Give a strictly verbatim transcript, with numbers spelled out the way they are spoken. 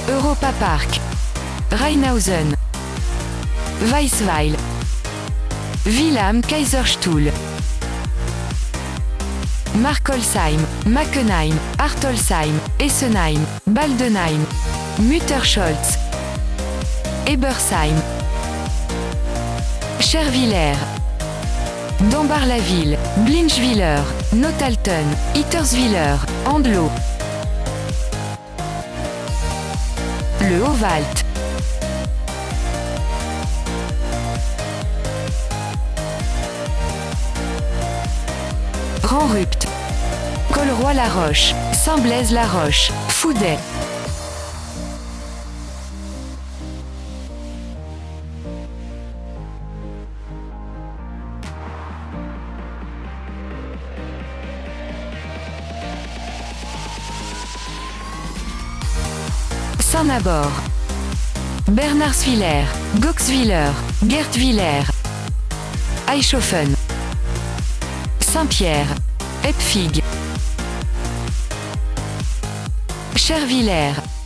Europa Park, Rheinhausen, Weisweil, Wilhelm Kaiserstuhl, Markolsheim, Mackenheim, Hartolsheim, Essenheim, Baldenheim, Mutterscholz, Ebersheim, Chervillers, Dambar-la-Ville, Blinchwiller, Notalten, Itterswiller, Andlau, Le Haut-Wald, Ranrupt, Colroy-la-Roche, Saint-Blaise-la-Roche, Fouday. Saint-Nabord, Bernardsviller, Goxwiller, Gertwiller, Eichhofen, Saint-Pierre, Epfig, Chervillers.